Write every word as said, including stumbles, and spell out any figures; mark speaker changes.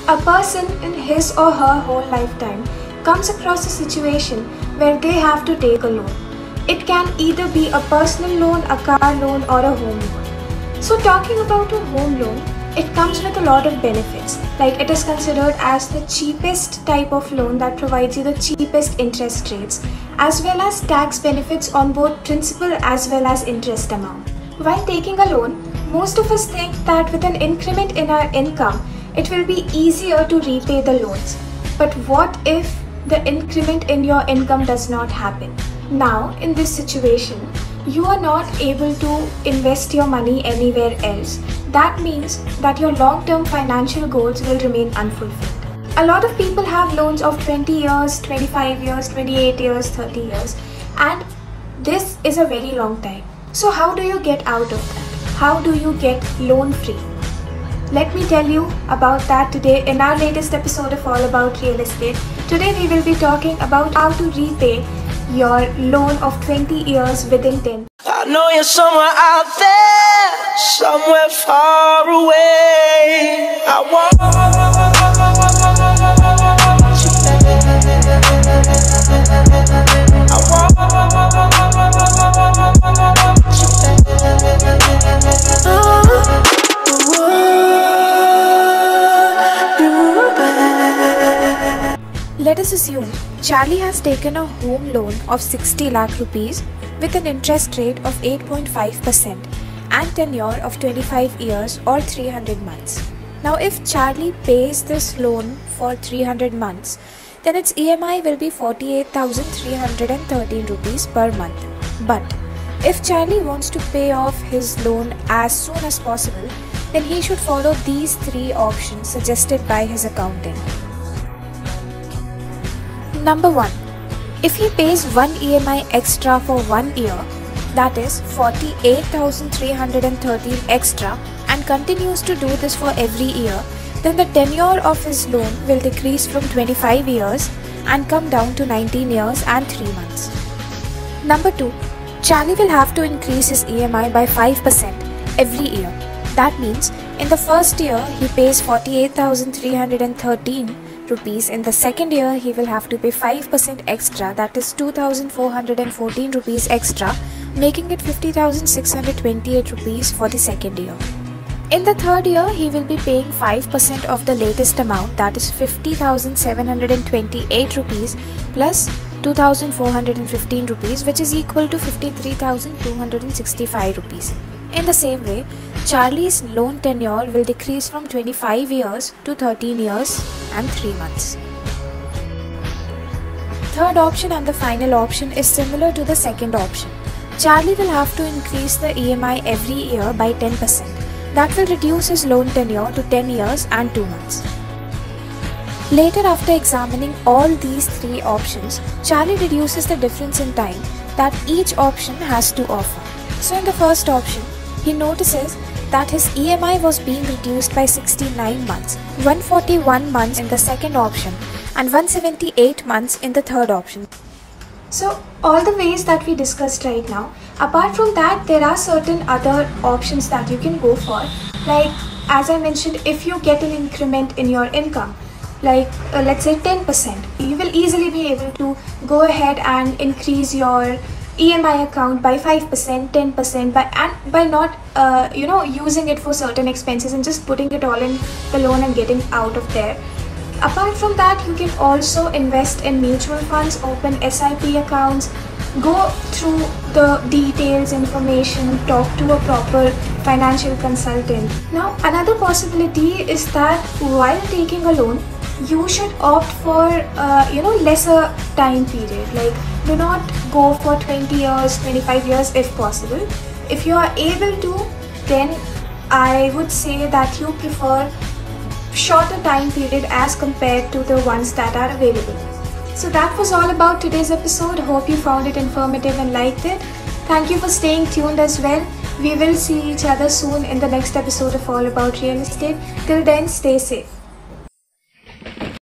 Speaker 1: A person in his or her whole lifetime comes across a situation where they have to take a loan. It can either be a personal loan, a car loan, or a home loan. So talking about a home loan, it comes with a lot of benefits. Like, it is considered as the cheapest type of loan that provides you the cheapest interest rates, as well as tax benefits on both principal as well as interest amount. While taking a loan, most of us think that with an increment in our income, it will be easier to repay the loans. But what if the increment in your income does not happen? Now, in this situation, you are not able to invest your money anywhere else. That means that your long-term financial goals will remain unfulfilled. A lot of people have loans of twenty years, twenty-five years, twenty-eight years, thirty years, and this is a very long time. So how do you get out of that? How do you get loan free? Let me tell you about that today in our latest episode of All About Real Estate. Today we will be talking about how to repay your loan of twenty years within ten.
Speaker 2: I know you're somewhere out there, somewhere far away. I want you I want
Speaker 1: Let us assume Charlie has taken a home loan of sixty lakh rupees with an interest rate of eight point five percent and tenure of twenty-five years or three hundred months. Now, if Charlie pays this loan for three hundred months, then its E M I will be forty-eight thousand three hundred thirteen rupees per month. But if Charlie wants to pay off his loan as soon as possible, then he should follow these three options suggested by his accountant. Number one. If he pays one E M I extra for one year, that is forty-eight thousand three hundred thirteen extra, and continues to do this for every year, then the tenure of his loan will decrease from twenty-five years and come down to nineteen years and three months. Number two. Charlie will have to increase his E M I by five percent every year. That means in the first year he pays forty-eight thousand three hundred thirteen rupees. In the second year he will have to pay five percent extra, that is two thousand four hundred fourteen rupees extra, making it fifty thousand six hundred twenty-eight rupees for the second year. In the third year he will be paying five percent of the latest amount, that is fifty thousand seven hundred twenty-eight rupees plus two thousand four hundred fifteen rupees, which is equal to fifty-three thousand two hundred sixty-five rupees. In the same way, Charlie's loan tenure will decrease from twenty-five years to thirteen years and three months. Third option and the final option is similar to the second option. Charlie will have to increase the E M I every year by ten percent. That will reduce his loan tenure to ten years and two months. Later, after examining all these three options, Charlie reduces the difference in time that each option has to offer. So in the first option, he notices that his E M I was being reduced by sixty-nine months, one hundred forty-one months in the second option, and one hundred seventy-eight months in the third option. So all the ways that we discussed right now, apart from that, there are certain other options that you can go for. Like, as I mentioned, if you get an increment in your income, like uh, let's say ten percent, you will easily be able to go ahead and increase your E M I account by five percent, ten percent, by and by not uh, you know using it for certain expenses and just putting it all in the loan and getting out of there. Apart from that, you can also invest in mutual funds, open S I P accounts, go through the details, information, talk to a proper financial consultant. Now, another possibility is that while taking a loan, you should opt for uh, you know lesser time period. Like, do not go for twenty years, twenty-five years if possible. If you are able to, then I would say that you prefer shorter time period as compared to the ones that are available. So that was all about today's episode. Hope you found it informative and liked it. Thank you for staying tuned as well. We will see each other soon in the next episode of All About Real Estate. Till then, stay safe.